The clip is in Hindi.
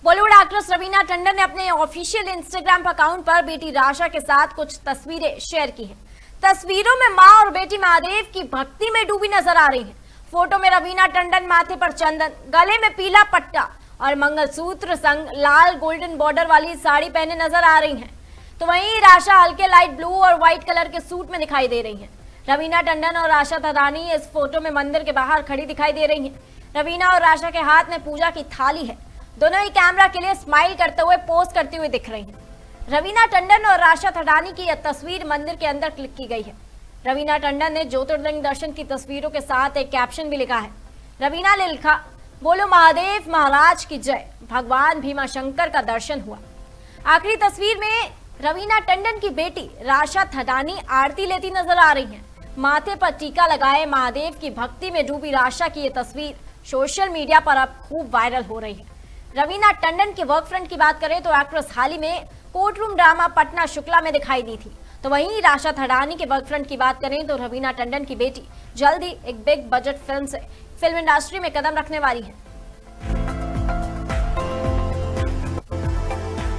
बॉलीवुड एक्ट्रेस रवीना टंडन ने अपने ऑफिशियल इंस्टाग्राम अकाउंट पर बेटी राशा के साथ कुछ तस्वीरें शेयर की हैं। तस्वीरों में मां और बेटी महादेव की भक्ति में डूबी नजर आ रही हैं। फोटो में रवीना टंडन माथे पर चंदन, गले में पीला पट्टा और मंगलसूत्र संग लाल गोल्डन बॉर्डर वाली साड़ी पहने नजर आ रही हैं। तो वहीं राशा हल्के लाइट ब्लू और व्हाइट कलर के सूट में दिखाई दे रही हैं। रवीना टंडन और राशा थदानी इस फोटो में मंदिर के बाहर खड़ी दिखाई दे रही हैं। रवीना और राशा के हाथ में पूजा की थाली है। दोनों ही कैमरा के लिए स्माइल करते हुए पोज करती हुई दिख रही हैं। रवीना टंडन और राशा थदानी की यह तस्वीर मंदिर के अंदर क्लिक की गई है। रवीना टंडन ने ज्योतिर्लिंग दर्शन की तस्वीरों के साथ एक कैप्शन भी लिखा है। रवीना ने लिखा, बोलो महादेव महाराज की जय, भगवान भीमा शंकर का दर्शन हुआ। आखिरी तस्वीर में रवीना टंडन की बेटी राशा थदानी आरती लेती नजर आ रही हैं। माथे पर टीका लगाए महादेव की भक्ति में डूबी राशा की यह तस्वीर सोशल मीडिया पर अब खूब वायरल हो रही है। रवीना टंडन के वर्क फ्रंट की बात करें तो एक्ट्रेस हाल ही में courtroom drama Patna Shukla में दिखाई दी थी। तो वहीं राशा थदानी के वर्क फ्रंट की बात करें तो रवीना टंडन की बेटी जल्द ही एक बिग बजट फिल्म से फिल्म इंडस्ट्री में कदम रखने वाली है।